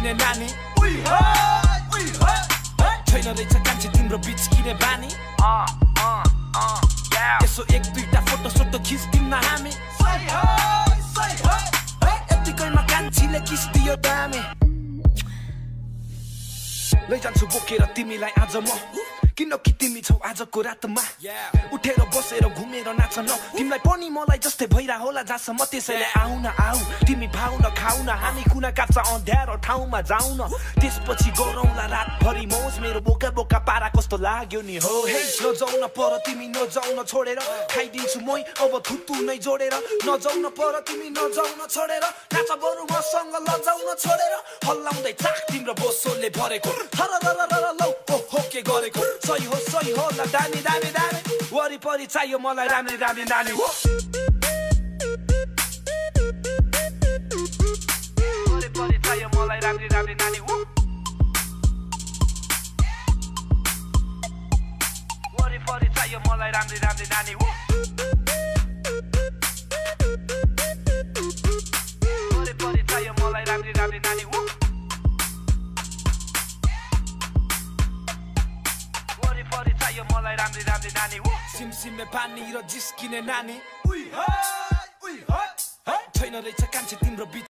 जिस्किने नानी छैन रहेछ कान्छे तिम्रो बिचकिने बानी यसो एक दुईटा फोटो सोटो खिच्दिउँ न हामी यतिकैमा कान्छीले किस्दियो दामी लैजान्छु बोकेर तिमीलाई आज म किनकि तिमी छौ आजको रातमा उठेर बसेर घुमेर नाच्न तिमीलाई पनि मलाई जस्तै भइरा होला जहाँसम्म त्यसैले आउ न आउ तिमी भाउ न खाउ न हामी कुना काप्चा अँध्यारो ठाउँमा जाउ न त्यसपछि गरौँला रातभरि मौज मेरो बोका बोका पारा कस्तो लाग्यो नि हो हे नजाउ न पर तिमी नजाउ न छोडेर खाइदिन्छु मै अब थुतु नै जोडेर नजाउ न पर तिमी नजाउ न छोडेर नाच बरु मसँग लजाउ न छोडेर हल्लाउँदै चाक तिम्रो बोसोले भरेको हर लौ ओहो के गरेको सही हो ल दामी दामी दामी वरिपरि चाहियो मलाई राम्री राम्री नानी हो वरिपरि चाहियो मलाई राम्री राम्री नानी हो वरिपरि चाहियो मलाई राम्री राम्री नानी हो वरिपरि चाहियो मलाई राम्री राम्री नानी हो मलाई राम्री राम्री नानी हो सिमसिमे पानी र जिस्किने नानी छैन रहेछ कान्छे तिम्रो